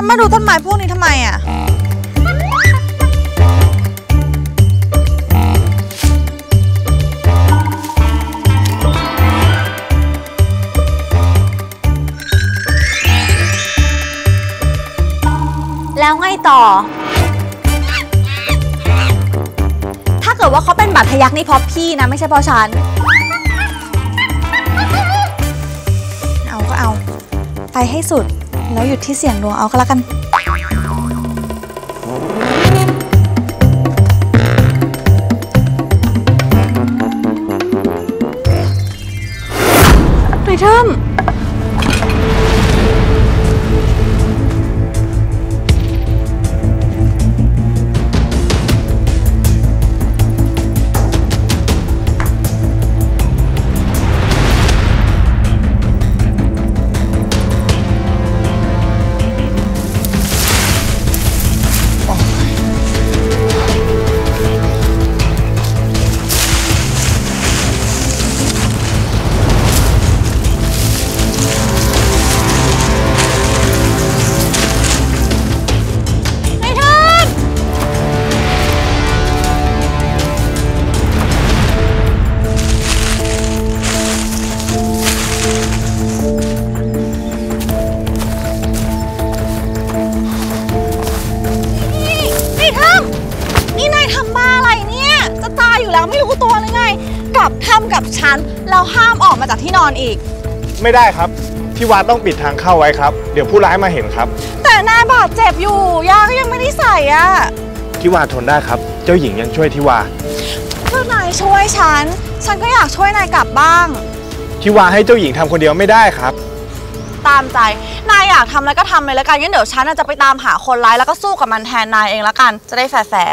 มาดูต้นไม้พวกนี้ทำไมอ่ะแล้วไงต่อถ้าเกิดว่าเขาเป็นบาดทะยักนี่เพราะพี่นะไม่ใช่เพราะฉันเอาก็เอาไปให้สุดแล้วหยุดที่เสี่ยงดวงเอาก็แล้วกันไททันไม่รู้ตัวเลยไงกลับทำกับฉันแล้วห้ามออกมาจากที่นอนอีกไม่ได้ครับที่วาต้องปิดทางเข้าไว้ครับเดี๋ยวผู้ร้ายมาเห็นครับแต่นายบาดเจ็บอยู่ยาก็ยังไม่ได้ใส่อ่ะที่วาทนได้ครับเจ้าหญิงยังช่วยที่วาเพื่อนายช่วยฉันก็อยากช่วยนายกลับบ้างที่วาให้เจ้าหญิงทำคนเดียวไม่ได้ครับตามใจนายอยากทำแล้วก็ทำเลยแล้วกันงั้นเดี๋ยวฉันจะไปตามหาคนร้ายแล้วก็สู้กับมันแทนนายเองแล้วกันจะได้แฟร์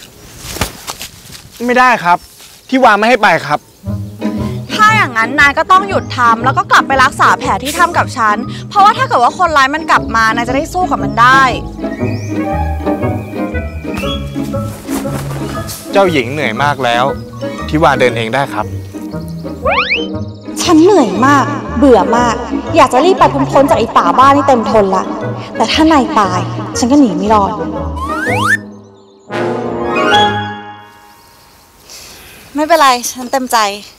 ไม่ได้ครับที่วาไม่ให้ไปครับถ้าอย่างนั้นนายก็ต้องหยุดทำแล้วก็กลับไปรักษาแผลที่ทำกับฉันเพราะว่าถ้าเกิดว่าคนร้ายมันกลับมานายจะได้สู้กับมันได้เจ้าหญิงเหนื่อยมากแล้วที่วาเดินเองได้ครับฉันเหนื่อยมากเบื่อมากอยากจะรีบไปพ้นจากไอ้ป่าบ้านนี่เต็มทนละแต่ถ้านายตายฉันก็หนีไม่รอดไม่เป็นไรฉันเต็มใจ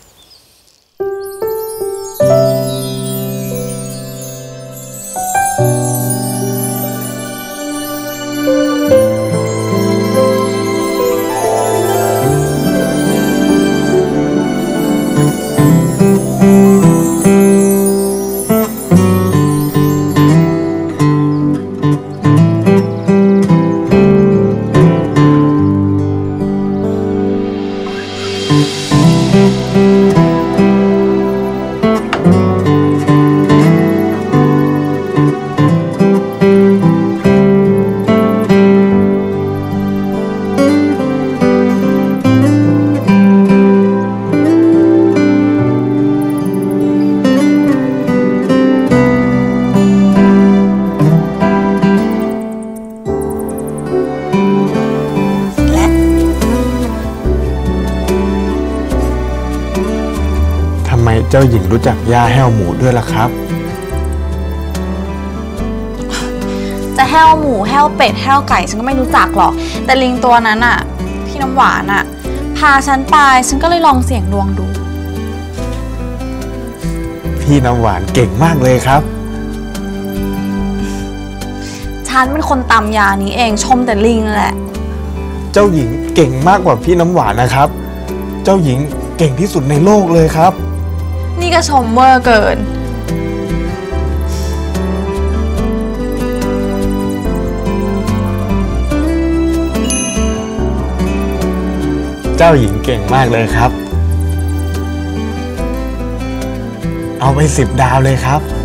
เจ้าหญิงรู้จักย่าแห้วหมูด้วยล่ะครับจะแห้วหมูแห้วเป็ดแห้วไก่ฉันก็ไม่รู้จักหรอกแต่ลิงตัวนั้นอ่ะพี่น้ำหวานอ่ะพาฉันไปฉันก็เลยลองเสี่ยงดวงดูพี่น้ำหวานเก่งมากเลยครับฉันเป็นคนตำยานี้เองชมแต่ลิงนั่นแหละเจ้าหญิงเก่งมากกว่าพี่น้ำหวานนะครับเจ้าหญิงเก่งที่สุดในโลกเลยครับนี่ก็ชมเวอร์เกินเจ้าหญิงเก่งมากเลยครับเอาไป10 ดาวเลยครับ